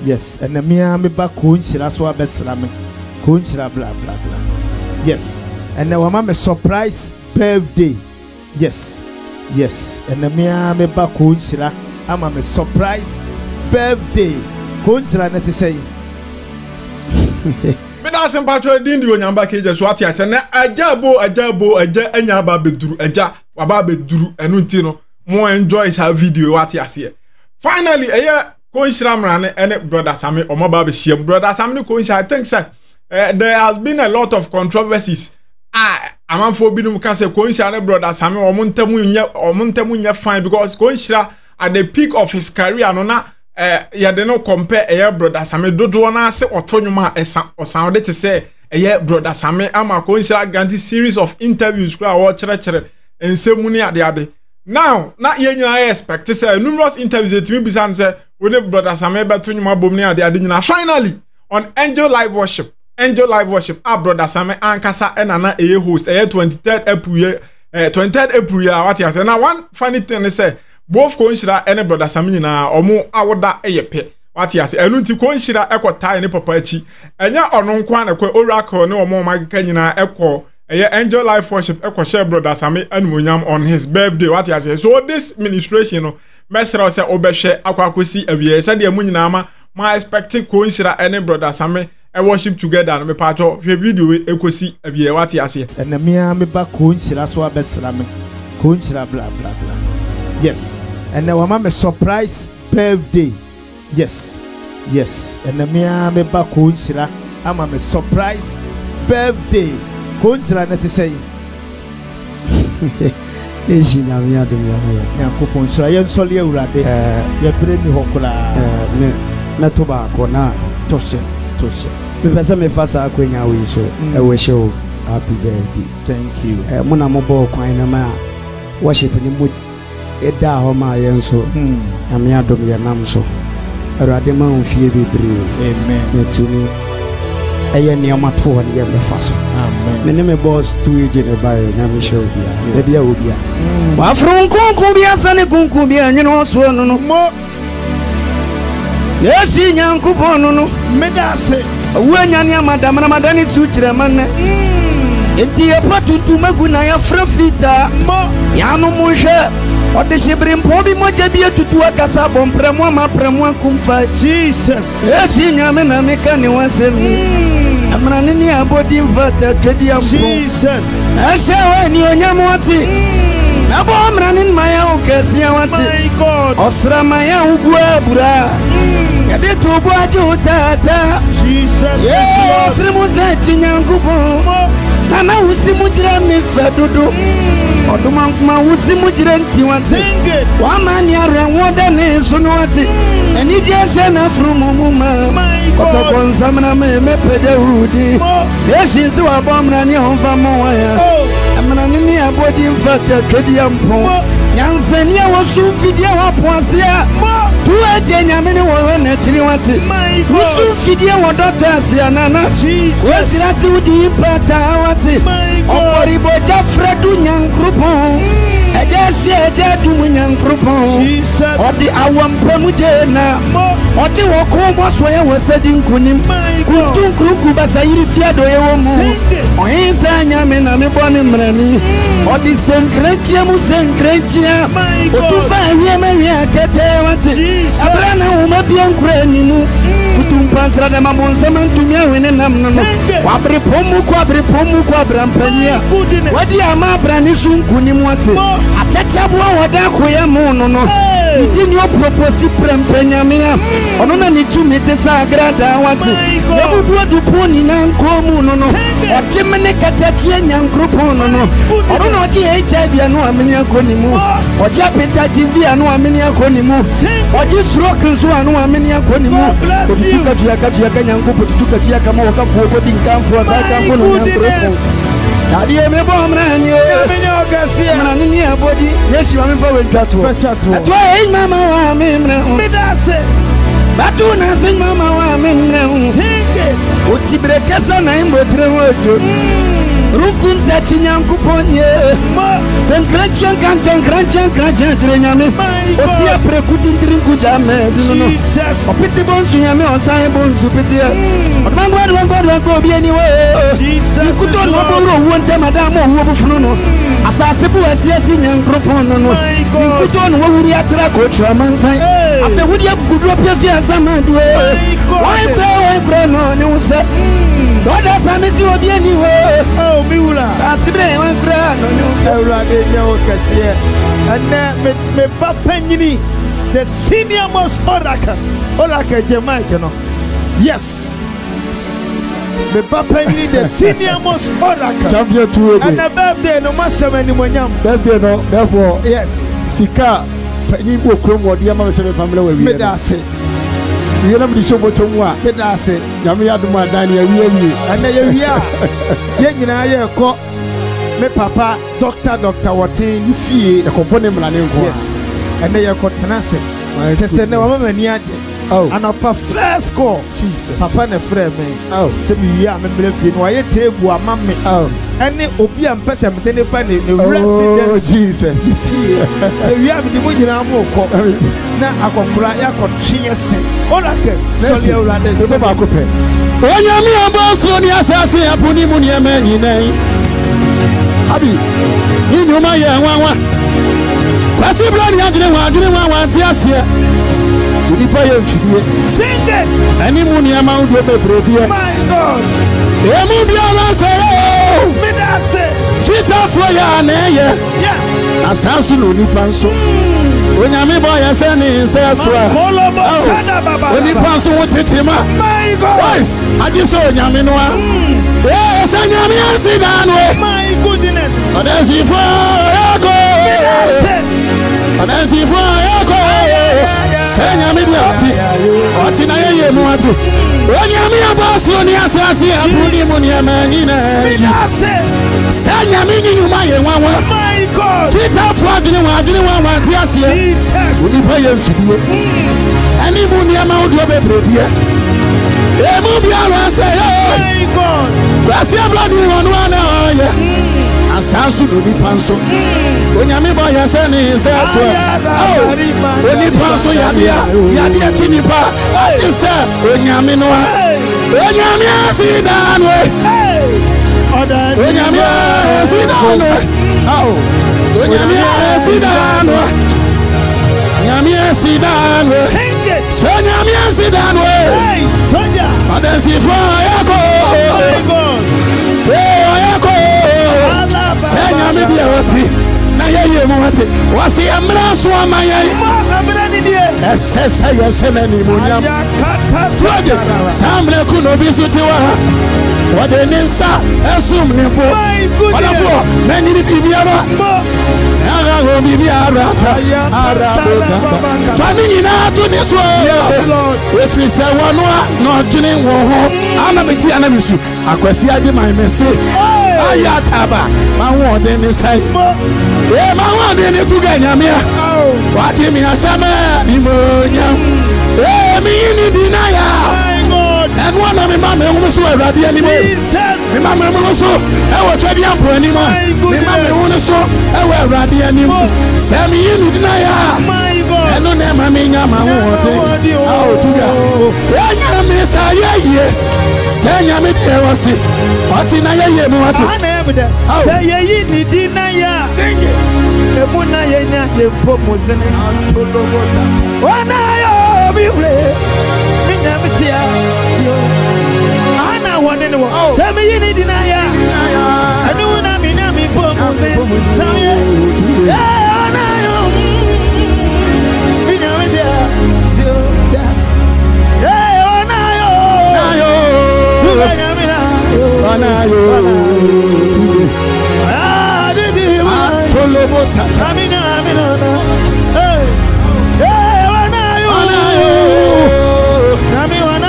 Yes, and the mea me back kunchira so abeslame. Kunchira blah blah blah. Yes, and the woman me surprise birthday. Yes, yes, and the mea me back kunchira. I'm a surprise birthday. Kunchira net say. Me da sem patro din di onyamba keje so ati ase na ajabo aja anya ba beduru aja waba beduru enu nti no mo enjoy sa video ati ase. Finally Konshira mrane ene brother Sami omoba be shiem brother Sami ni Konshira. I think say there has been a lot of controversies. Amanfo binum ka say Konshira ne brother Sami omontemu nye fine because Konshira at the peak of his career no na they no compare brother Sami dodo na se otonyuma sound to say brother Sami ama Konshira granted series of interviews kra wo chere ensemuni ade. Now, not yenya expect to say numerous interviews that me bisan say when brother Sami betonyuma bomni ade finally on Angel Live Worship brother Sami ankasa enana host 23rd April what you say. Now one funny thing is say both Konshira and brother Sami na omo awoda pe what you say enu nti Konshira ekota ne papa achi enya ono nkwa na kwa oracle ne omo magika nyina ekọ Angel Life Worship share brother Sami Anmunyam on his birthday what you say. So this ministration no mesra say obehwe akwakosi awie say de amunyina ma expecting Konshira and brother Sami worship together no me patcho video ekosi awie what you say. And me ba Konshira so abeslame Konshira blah blah blah. Yes, and the woman me surprise birthday. Yes, and the me ba Konshira ama me surprise birthday. Konshira net say Ejina mi adum ya Yakopon so yen sole awurade ye bre ni hokora me to ba ko na toshe me pesa me fasa akwenya we so e we show happy birthday. Thank you. Mo na mo bo kwan na ma worship ni mo eda ho ma yen so na mi adum ya nam so awurade ma onfie bebre. Amen. Netumi eye ni amato ho ne ye me faso. Amen. Me me boss to age ne bae na me show bia bia obia wa frun kunku bia sane kunku bia nwene so no no mo yesi nyankopon no me da se awanya ne amadam na madani su kire manne enti e patutu maguna ya frafita mo ya no mo hwe ode shebrim po bi moja bia tutu akasa bompremo ma premo kumfa Jesus yesi nyame na me ka ne wansemi amrani ni abodi mfata twedi ampo Jesus ashawe ni onyamwati abo amrani maya ukesi awati my God osra maya ugwa bura yade tobo aje utata Jesus yes osrimuze tinyangubo nana usimujira mifedudu oduma kuma usimujira ntiwati wamani arwenwoda ne sunwati eni jeshe na frumumuma otokonsamna me peje hudi yeshinzi wabomna ni honfa moya amna ni abodi mfata twedi ampo nyansenia wosufidia wapoasia tueje nyamene wowe na chiri wati wosufidia wodoto asia nana wesirasi udi pata wati oporibo jafredu nyankrupo eje du nyankrupo odi awampemu jena odi wokomo so ye wosadi nkunim kutunkruku basayiri fiado ye womu ohinsa nyame na me bone mrani odi senkrenchia mu senkrenchia otufa wieme akete wati abrana woma bia nkura ninu kutumpansra de mabonsa mantumia wene namno wabripomu kwa abrampania wadi ama brani sunkunim wati achachabwa wadako ya mono no idini o proposi prempenyamea onona ni tumite sagrada wati yabudu duponi na nkomu no no ochimene katachie nyankropo no no onona oji HIV anu ameni akonimu oji hepatitis anu ameni akonimu oji stroke nso anu ameni akonimu tutuka tuya nyankopo tutuka tuya kama wakafu obodi nkamfu azaka mkono nyankropo Adi me bomrani menyo gasia mrani ni abodi yeshi wa mfa wentwato atwa ei mama wa memre medase batu na sin mama wa memre singe otibrekesa na imbotre wojo Rukun sechi nyankuponye Senkranchian kranchian nyame Osia prekudindiri kujame Jesus. Opiti bonsu nyame osaye bonsu piti Odmangwa bieni we Jesus. Nikuto nwaboro uwonte madamo uwobufuno Asasibu esiesi nyankropono no Nikuto nwawuri atra kotra mansai Afe wudi akukudro pefi asamadu Wankre no ni wuse Doda samisi obieni we Oh miula. Asibre wankre no ni wuse Ewurade nyawo kese. And me papa nyini the senior most oracle Jamaica no. Yes. Me papa nyini the senior most oracle. Champion 2 And the birthday no masama ni monyam. Birthday no, therefore, Yes. Sika, Penny Bokrom, or dear Mamma family where we Me da se. are not the show but one. Me da se. Yamiaduma Daniel, we And then you are. Yengina ye ko me papa Dr. Watin fie the component Melanin. yes. And then you ko tenase. Te se ne mama ni ade. Oh, And upper first call. Jesus. Papa ne frɛ me. Oh, Se mi wi a me mele fie no aye table ama me. oh, Ene obi a mpɛ sɛ me de ne ba ne oh, resident Jesus. fie. E wi a me de mo nyina mo kɔ. Na akɔkora ya kɔtwe se. Oracle so le urade So se. back up. Onyami amboso ni asase apuni mu ni emanyi nai Abi ni nyuma ye nwanwa Kwasi bra ni adwene wa ante ase Unipa ye mfidie Sing it. ani mu ni ama wo bebrebie My God. Emu bia na se Me da se. Fita fo ya na ye Yes. asansu no nipa nso Onyami boy ya se ni se so Kolobo sada baba. Onipa nso wo tetema My God. Boys adi so Onyami no a se Nyami asida no My goodness. Adansi fo yako Adansi fo yako Se Nyami bi oti na ye mu ati Onyami abaso ni asase apuni mu ni amani na Se Nyami ni nyuma ye nwanwa My God. Fita fo adwene wa ati ase Jesus. Unipa ye mfidie ani mu ni ama odo bebrebie Emu bi ara se My God. Kwasi abladi wonu ana ye asansu no nipa nso Onyame boy ya se ni se aso onipa nso yade ati nipa ati se Onyame no Onyame asida no Onyame asida no Onyame asida no Onyame asida no Sing it. Onyame asida no Hey, Sonia. Adansi fo yako My God. yako Se Nyame bi ewati na ye mu wati wasi amra so amaye Amra ni die. esesa yesemani munyam Ayakata Froje samle kuno bisuti wa wade ninsa esum nimpo My goodness. wala fo mani ni bibiara aga go bibiara ta araboga famini na to ni so Yes, Lord. efiri se wono na odwene wo ho ana beti ana misu akwasi ade man mese ayataba ma wo de ni sai ma wo de ni tuga nyamia wati mi asama ni monyam mi ni dinaya My God. and one of me mama who so awurade ani mo Jesus. me mama mo so e wo twade ampo ani mo me mama who so e wo awurade ani mo se mi ni dinaya My God. eno na ma me nya ma wo de aw tuga enya me sa ye se nya me de wo se oti na ye mu oti Ana emde. Say ye ni dinaya. sing it Emu na ye nya ye po mozene. antolobo sata Wana yo bible. Minya bitia. Ana wone no. Say me ye ni dinaya. Anu na minya mi po mozene. Say ye. Ana yo. Minya bitia. Ana yo. ayo Minya mina. ana yo tuge Ah, didi. antolobo sata Amina, amina. Hey, hey, wana yo. ana yo Nami wana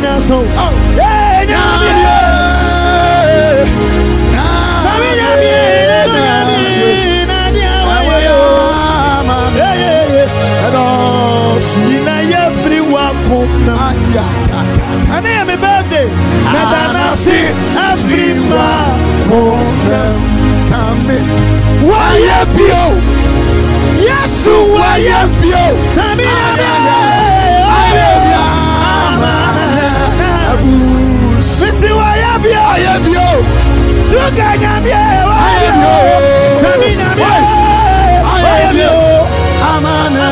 nyina so eh nyamie sabi nyamie na dia wayo na ye free wako na ane me birthday na danasi afrima kona tame waye bio yesu waye bio samina waye bio misi waye bio duga nyambie waye bio samina waye bio amana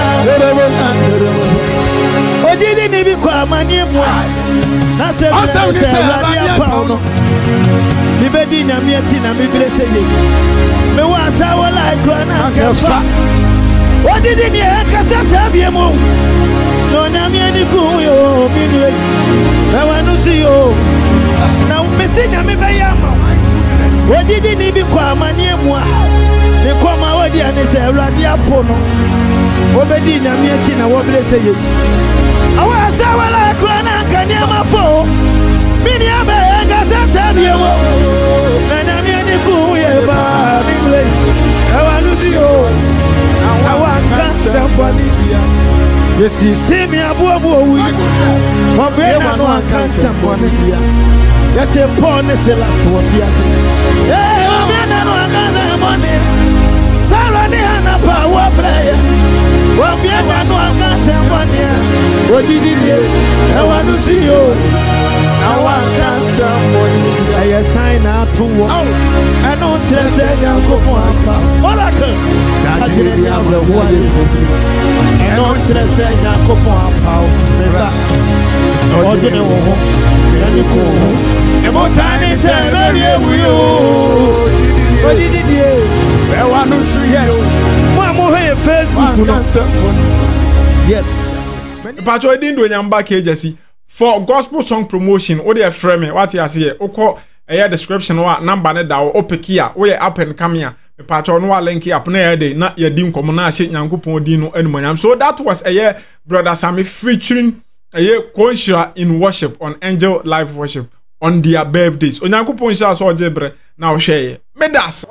ojidi ni bi kwa manie mu na se radia pauno mi bedi nyame ati na mi blese ye me wa sa wala ikra na kefa ojidi ni e kasa sabie mu no nyame ni ku yo mi ni e wa no si yo na me si nyame be ya ma ojidi ni bi kwa manie mu a ni kwa ma wodi ani se radia pauno obedi nyame ati na wo blese ye awa sa wala ikra na kanyama fo mini abe ngasa sabie wo na nyame ni ku ye ba mi le awa no si yo awa kansa boni bia the system ya buabu wi mo be na no kansa boni bia ya te pon se last wo fiase eh mo be na no kansa boni sara ni ana pa wo prayer wo be na no kansa boni ojidi ni awa no si yo awa kansa boni aye sign atu wo eno trese yankomo apa oracle agire ya wo aye eno trese yankomo apa meba odine wo ho yani ko ho ebo tani se lori ewu yo odidi die e wa no si yes mo he Facebook no yes Pacho Dindo Nyamba KJC for gospel song promotion o dey frame me what you say ukọ e description wa number ne da o peki a wo ye up and come here Pacho no wa link up na ye dey na ye di nkomo na ahye Nyankopon di no enumonyam so that was a brother Sammy featuring Konshira in worship on Angel Live Worship on their birthdays Onyankopon sha so ojebre na wo hwe medas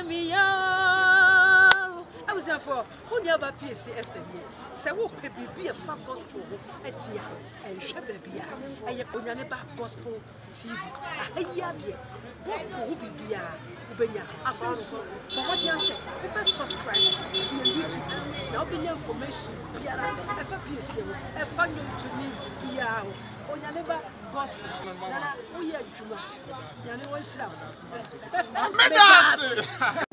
Never PSC STV. Se wo pe bibi e fa gospel etia en hwe bibia eye Onyameba Gospel TV ahia de gospel bibia ubenya afanso what you say be subscribe to your YouTube na obenya information biara e fa PSC e fa nyum to me biara Onyameba Gospel na wo ye adwuma siane wo hira